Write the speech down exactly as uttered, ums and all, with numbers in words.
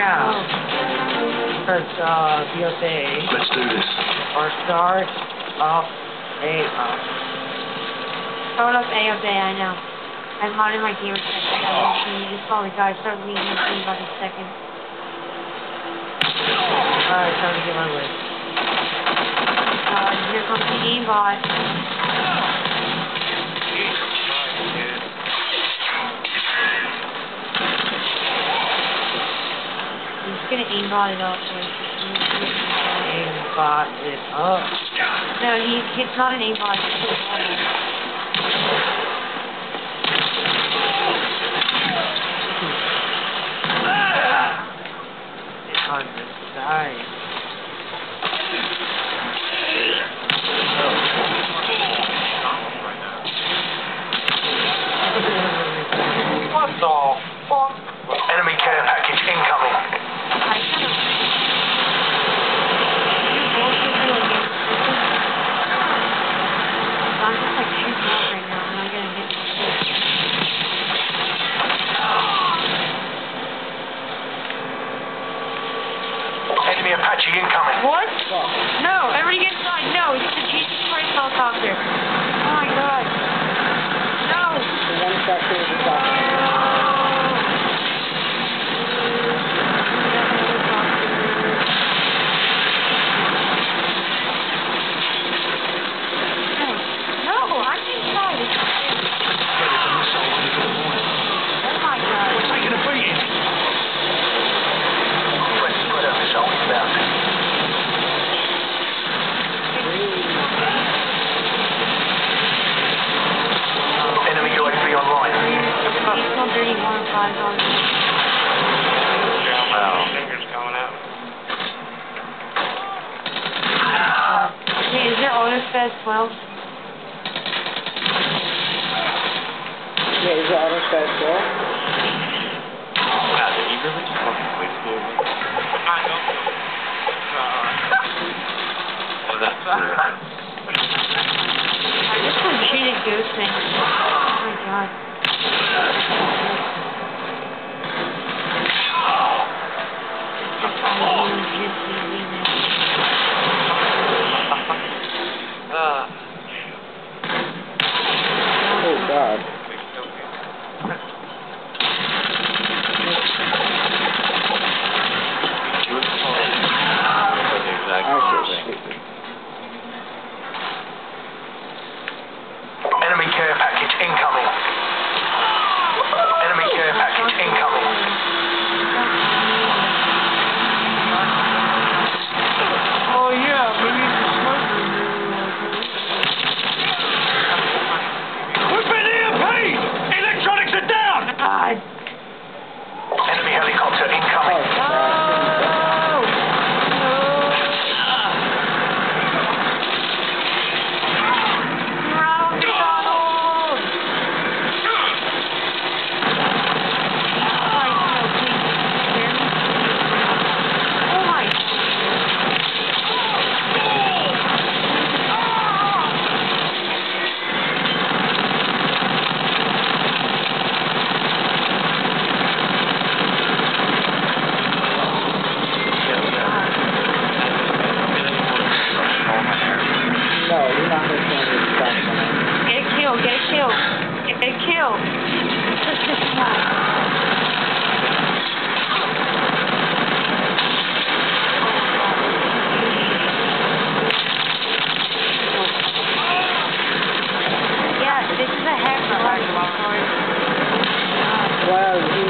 Yeah. Press uh, B S A. Let's do this. Or start off A up. Start up A up A, I know. I'm on in my gamer section. You just saw the guy start leaving in about a second. Alright, time to get my list. Uh, here comes the aimbot. I'm just gonna aimbot it up. Aimbot it up. No, he, it's not an aimbot. It's just a It's on the side. What the fuck? Enemy care package incoming. I kind of... I'm just like shooting out right now, and I'm gonna hit my face. Enemy Apache incoming. What? No, everybody get inside. No, it's the Jesus Christ helicopter. Oh my god. No. The one sector is the top. Hey, is there auto-sped twelve? Yeah, is there auto-sped twelve? God, did you really just fucking wait for me? I don't know. Oh, that's weird. This one cheated ghost thing. Oh my god. Uh. Oh god. Enemy care package incoming. Enemy care package incoming. Oh yeah, maybe it's a smoker. We've been E M P'd! Electronics are down! God. Enemy helicopter incoming. No, you're not going to stand here and stop someone. Get a kill, get a kill. Get a kill. Come on. Yeah, this is a hack. Well,